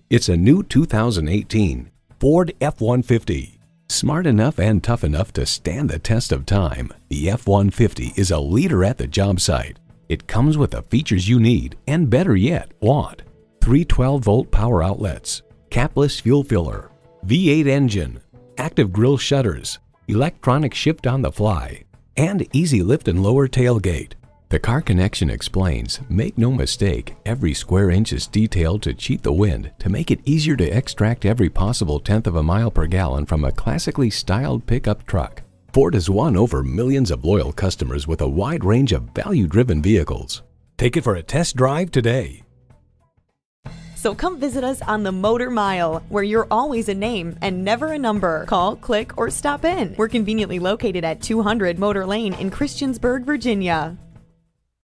It's a new 2018 Ford F-150. Smart enough and tough enough to stand the test of time, the F-150 is a leader at the job site. It comes with the features you need, and better yet, want. 3 12-volt power outlets, capless fuel filler, V8 engine, active grille shutters, electronic shift on the fly, and easy lift and lower tailgate. The Car Connection explains, make no mistake, every square inch is detailed to cheat the wind to make it easier to extract every possible tenth of a mile per gallon from a classically styled pickup truck. Ford has won over millions of loyal customers with a wide range of value-driven vehicles. Take it for a test drive today. So come visit us on the Motor Mile, where you're always a name and never a number. Call, click, or stop in. We're conveniently located at 200 Motor Lane in Christiansburg, Virginia.